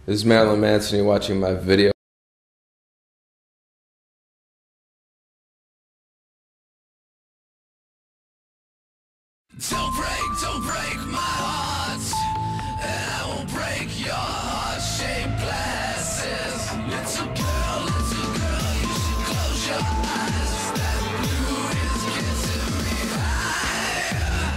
This is Marilyn Manson. You're watching my video. Don't break my heart, and I won't break your heart-shaped glasses. Little girl, you should close your eyes. That blue is getting me high.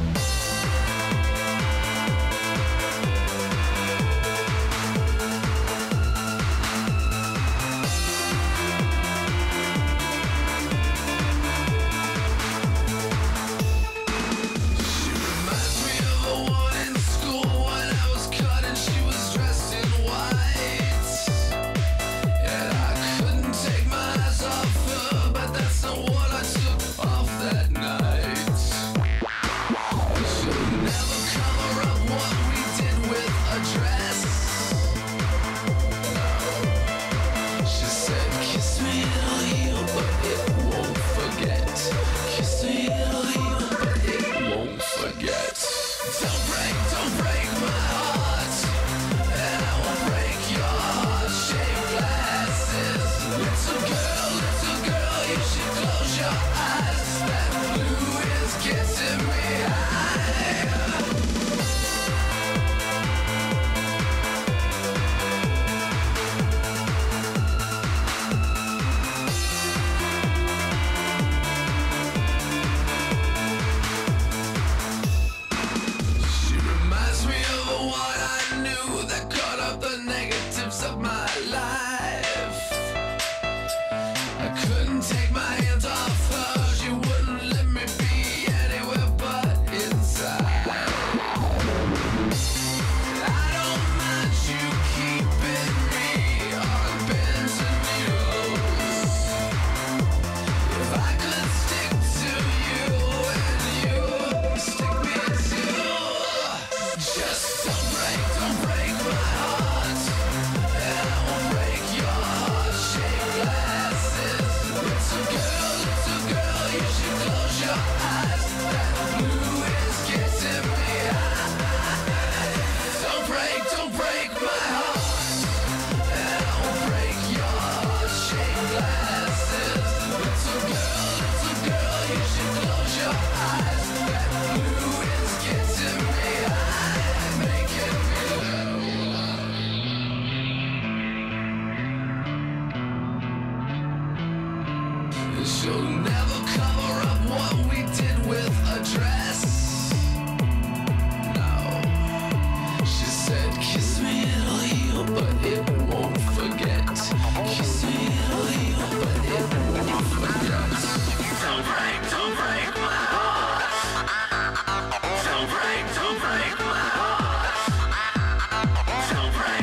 Don't break my heart, and I won't break your heart-shaped glasses. Little girl, you should close your eyes. That blue is getting me high. That caught up the negatives of my life. I couldn't take my hands off her. She wouldn't let me be anywhere but inside. I don't mind you keeping me on pins and needles. If I could stick to you and you stick me too. Just don't break my heart, and I won't break your heart-shaped glasses. Little girl, you should close your eyes. That blue is getting me high. Don't break my heart, and I won't break your heart-shaped glasses. Little girl, you should close your eyes. That blue is getting me high, making me low. She'll never cover up what we did with a dress. No. She said, kiss me, it'll heal, but it won't forget. Kiss me, it'll heal, but it won't forget. Don't break my heart. Don't break my heart. Don't break.